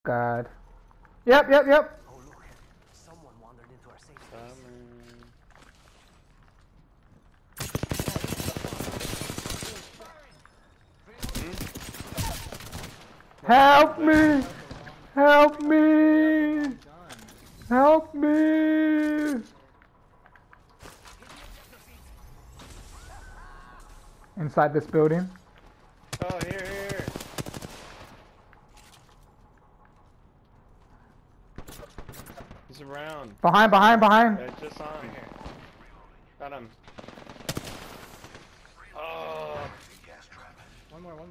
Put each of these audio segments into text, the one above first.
God. Yep, yep, yep. Oh look, someone wandered into our safe space. Help me! Help me! Help me! Inside this building. Oh, here. He's around. Behind. Yeah, just on here. Got him. Oh. One more.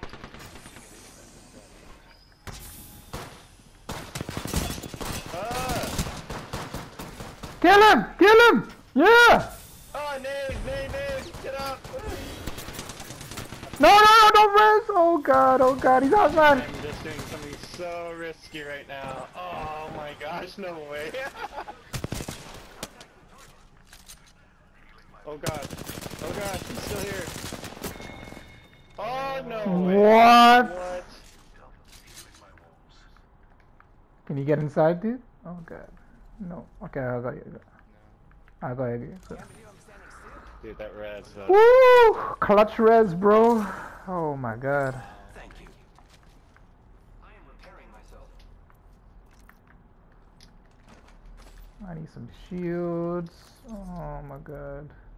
Kill him! Yeah! Oh, nade, get up! No, don't res! Oh god, he's outside. I'm just doing something so risky right now. Oh my gosh, no way. Oh god, he's still here. Oh no way. What? Can you get inside, dude? Oh god. No. Okay, I got you. I got you. Dude, that res. Woo! Clutch res, bro. Oh my god. Thank you. I am repairing myself. I need some shields. Oh my god.